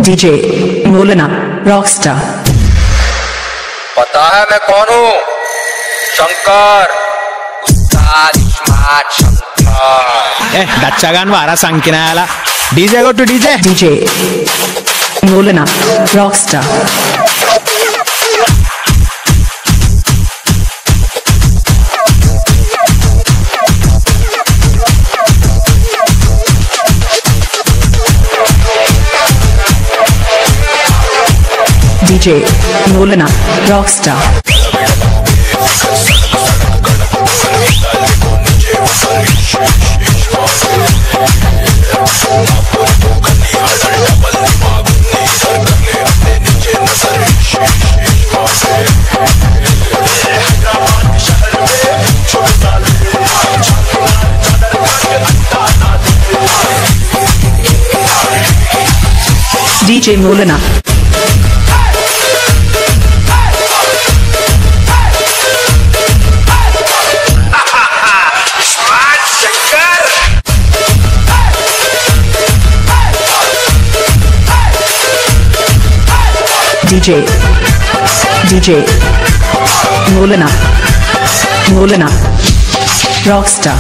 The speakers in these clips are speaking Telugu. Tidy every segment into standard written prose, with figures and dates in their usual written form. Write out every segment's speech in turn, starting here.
DJ मोलना रॉकस्टार। पता है मैं कौन हूँ? शंकर, उस्ताद इस्मार्ट शंकर। दच्चागान वारा संकिनायाला डीजे కొట్టు डीजे DJ मोलना रॉकस्टार। DJ मोलना रॉकस्टार। DJ मोलना DJ मोलना रॉकस्टार।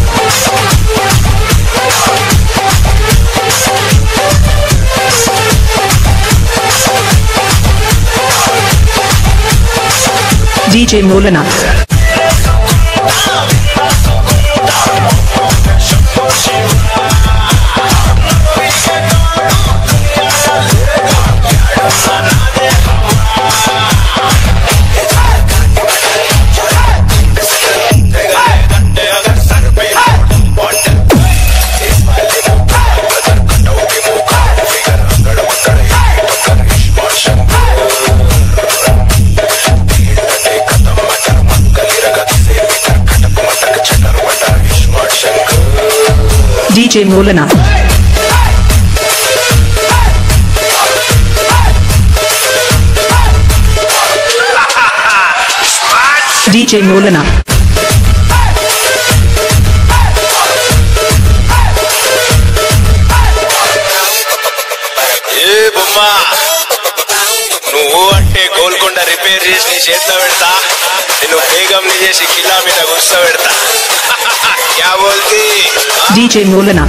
DJ मोलना DJ मोलना DJ मोलना ఏ బొమ్మా నువ్వు అంటే గోల్కొండ రిపేర్ చేసి నీ చేతిలో పెడతా, నేను బేగం ని చేసి కిలా మీద గుస్స పెడతా। क्या बोलती? DJ मोलना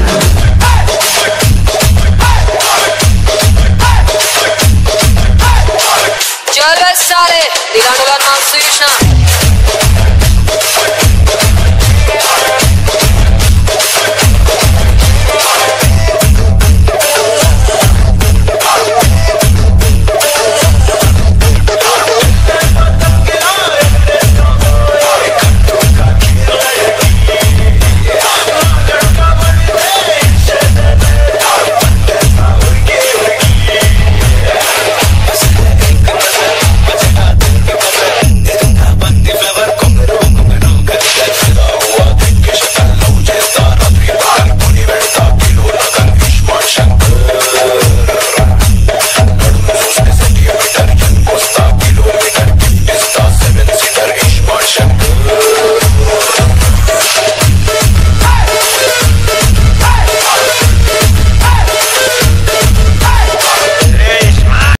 चल सारे दिलाने का नाम सुना।